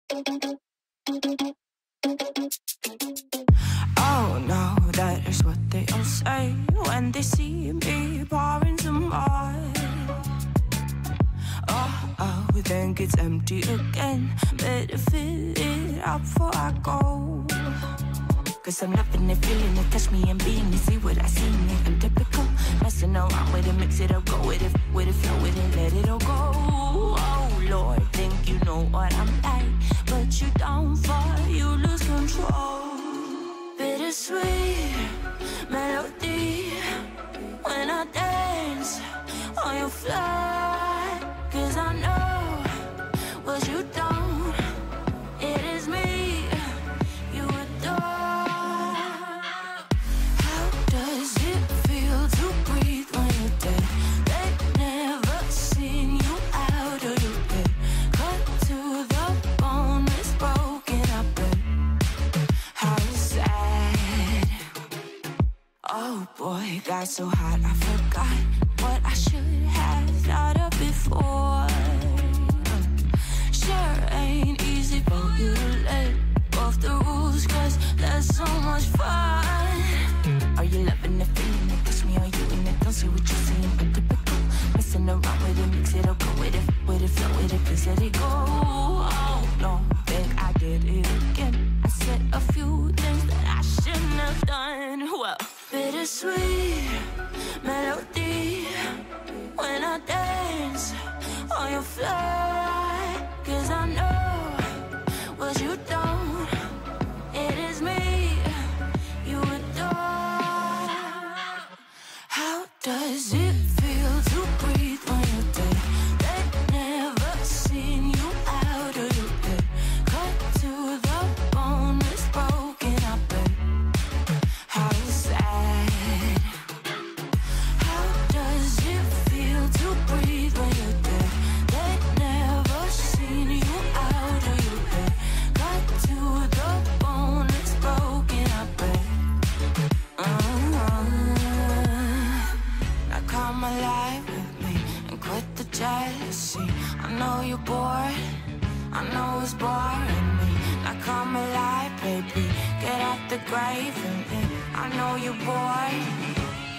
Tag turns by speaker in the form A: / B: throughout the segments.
A: Oh no, that is what they all say when they see me pouring some more. Oh, think it's empty again. Better fill it up before I go. Cause I'm loving it, feeling it, touch me and being it. See what I see in it, I'm typical. Messing around with it, mix it up, go with it, flow with it, let it all go. Oh Lord, think you know what I'm like, but you don't fall, you lose control. Bittersweet melody when I dance on your fly. Cause I know what you don't, it is me you adore. How does it feel to breathe when you're dead? They never seen you out of your bed. Cut to the bone, it's broken, I bet. How sad. Oh boy, got so hot I forgot what I should have thought of before. Sure ain't easy for you to let go of the rules, cause that's so much fun. Are you loving the feeling it? Touch me, are you in it? Don't see what you're seeing, but typical. Messing around with it, mix it up, go with it, flow with it, please let it go. Oh no, think I did it again. I said a few things that I shouldn't have done. Well, bittersweet melody when I dance on your fly. Cause I know what you don't, it is me you adore. How does it feel to breathe when you're dead? They never seen you out of your bed. Cut to the bone, it's broken, I bet. How sad. How does it feel to breathe when you're dead? They never seen you out of your bed. Cut to the bone, it's broken, I bet. Now come alive with me and quit the jealousy. I know you're bored, I know it's boring me. Now come alive, baby, get out the grave with me. I know you're bored.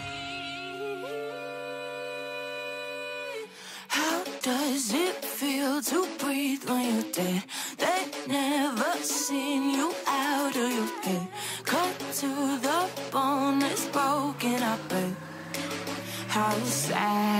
A: How does it feel to breathe when you're dead? They never seen you out of your head. Cut to the bone, it's broken, I bet. How sad.